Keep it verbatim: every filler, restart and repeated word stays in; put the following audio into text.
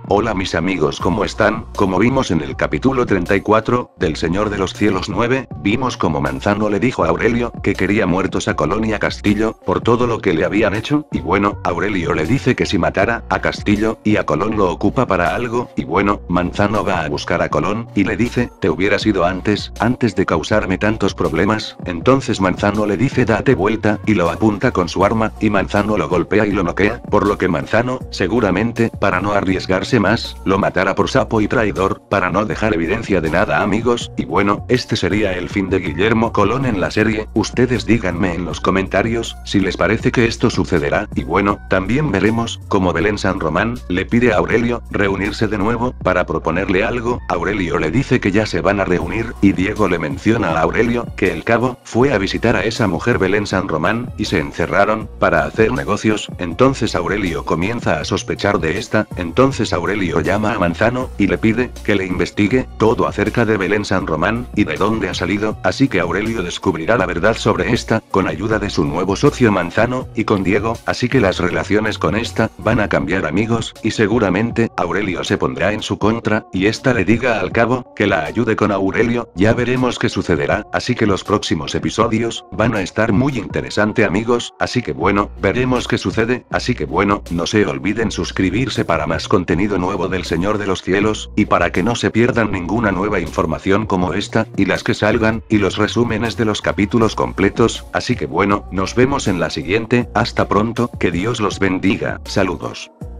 Hola mis amigos, ¿cómo están? Como vimos en el capítulo treinta y cuatro, del Señor de los Cielos nueve, vimos como Manzano le dijo a Aurelio, que quería muertos a Colón y a Castillo, por todo lo que le habían hecho, y bueno, Aurelio le dice que si matara a Castillo y a Colón lo ocupa para algo, y bueno, Manzano va a buscar a Colón, y le dice, te hubieras ido antes, antes de causarme tantos problemas, entonces Manzano le dice date vuelta, y lo apunta con su arma, y Manzano lo golpea y lo noquea, por lo que Manzano, seguramente, para no arriesgarse más, lo matará por sapo y traidor, para no dejar evidencia de nada amigos, y bueno, este sería el fin de Guillermo Colón en la serie, ustedes díganme en los comentarios, si les parece que esto sucederá, y bueno, también veremos, como Belén San Román, le pide a Aurelio, reunirse de nuevo, para proponerle algo, Aurelio le dice que ya se van a reunir, y Diego le menciona a Aurelio, que el cabo, fue a visitar a esa mujer Belén San Román, y se encerraron, para hacer negocios, entonces Aurelio comienza a sospechar de esta, entonces Aurelio llama a Manzano, y le pide, que le investigue, todo acerca de Belén San Román, y de dónde ha salido, así que Aurelio descubrirá la verdad sobre esta, con ayuda de su nuevo socio Manzano, y con Diego, así que las relaciones con esta, van a cambiar amigos, y seguramente, Aurelio se pondrá en su contra, y esta le diga al cabo, que la ayude con Aurelio, ya veremos qué sucederá, así que los próximos episodios, van a estar muy interesante amigos, así que bueno, veremos qué sucede, así que bueno, no se olviden suscribirse para más contenido nuevo del Señor de los Cielos, y para que no se pierdan ninguna nueva información como esta, y las que salgan, y los resúmenes de los capítulos completos, así que bueno, nos vemos en la siguiente, hasta pronto, que Dios los bendiga, saludos.